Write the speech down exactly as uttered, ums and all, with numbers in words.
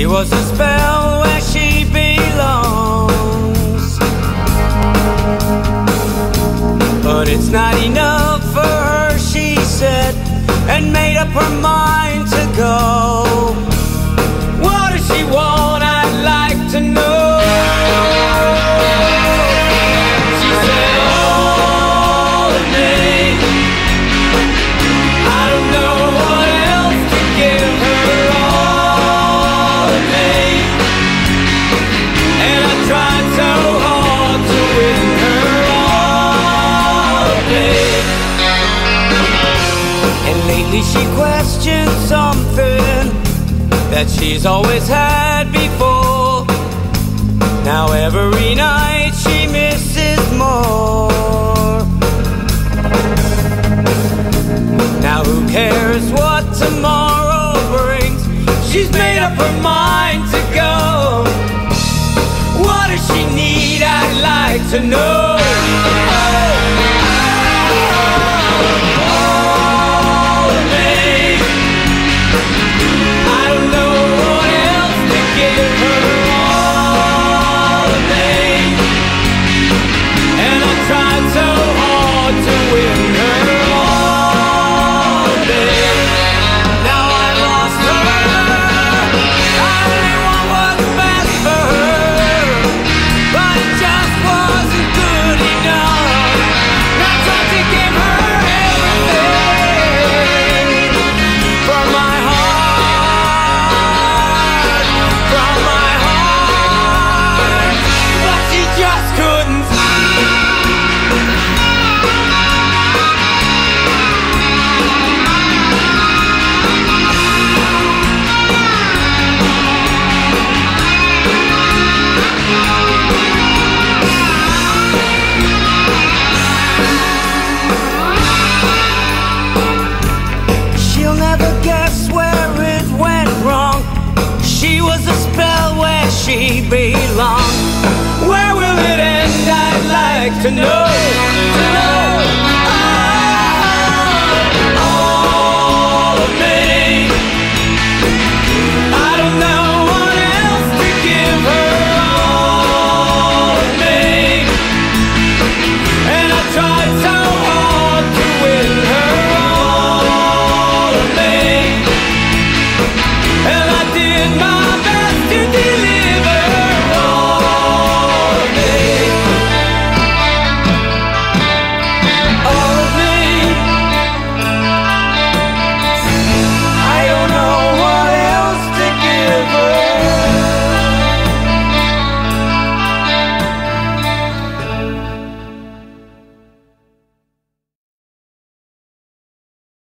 was a spell where she belongs, but it's not enough for her, she said, and made up her mind to go. What does she want? I'd like to know. She said, all of me. I don't know what else to give her. All of me. And I tried so hard to win her. All of me. And lately she questioned something that she's always had before. Now every night she misses more. Now who cares what tomorrow brings? She's made up her mind to go. What does she need? I'd like to know. She belongs. Where will it end? I'd like to know, to know. Oh, all of me. I don't know what else to give her. All of me. And I tried so hard to win her. All of me. And I did my